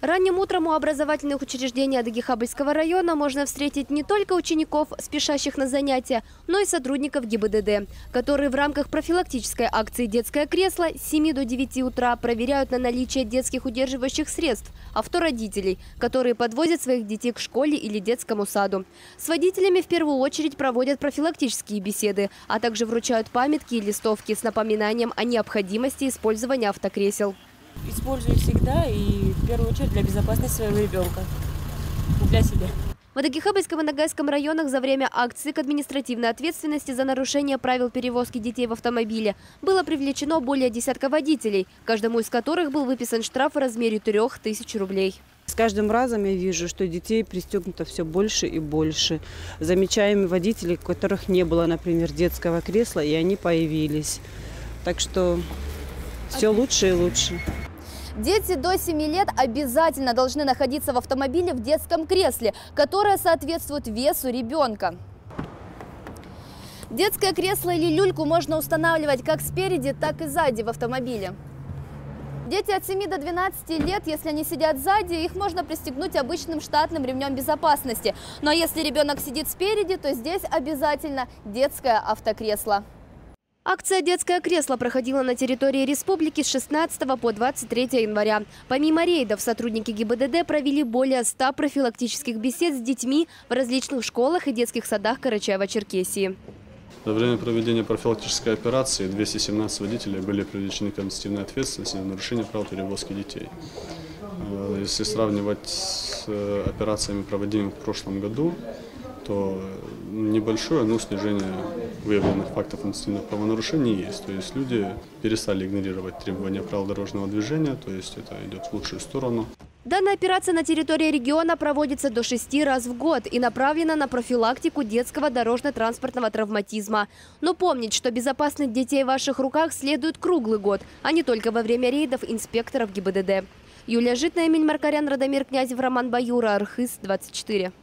Ранним утром у образовательных учреждений Адыгейкhabylского района можно встретить не только учеников, спешащих на занятия, но и сотрудников ГИБДД, которые в рамках профилактической акции «Детское кресло» с 7 до 9 утра проверяют на наличие детских удерживающих средств авто родителей, которые подвозят своих детей к школе или детскому саду. С водителями в первую очередь проводят профилактические беседы, а также вручают памятки и листовки с напоминанием о необходимости использования автокресел. Использую всегда и в первую очередь для безопасности своего ребенка, для себя. В Адыгейкhabylском и Ногайском районах за время акции к административной ответственности за нарушение правил перевозки детей в автомобиле было привлечено более десятка водителей, каждому из которых был выписан штраф в размере 3000 рублей. С каждым разом я вижу, что детей пристегнуто все больше и больше. Замечаем водителей, у которых не было, например, детского кресла, и они появились. Так что все лучше и лучше. Дети до 7 лет обязательно должны находиться в автомобиле в детском кресле, которое соответствует весу ребенка. Детское кресло или люльку можно устанавливать как спереди, так и сзади в автомобиле. Дети от 7 до 12 лет, если они сидят сзади, их можно пристегнуть обычным штатным ремнем безопасности. Но если ребенок сидит спереди, то здесь обязательно детское автокресло. Акция «Детское кресло» проходила на территории республики с 16 по 23 января. Помимо рейдов, сотрудники ГИБДД провели более 100 профилактических бесед с детьми в различных школах и детских садах Карачаева-Черкесии. За время проведения профилактической операции 217 водителей были привлечены к административной ответственности за нарушение правил перевозки детей. Если сравнивать с операциями, проводимыми в прошлом году, то небольшое, но снижение выявленных фактов административных правонарушений есть. То есть люди перестали игнорировать требования правил дорожного движения, то есть это идет в лучшую сторону. Данная операция на территории региона проводится до 6 раз в год и направлена на профилактику детского дорожно-транспортного травматизма. Но помнить, что безопасность детей в ваших руках следует круглый год, а не только во время рейдов инспекторов ГИБДД. Юлия Житная, Эмиль Маркарян, Радомир Князев, Роман Баюра, Архыз, 24.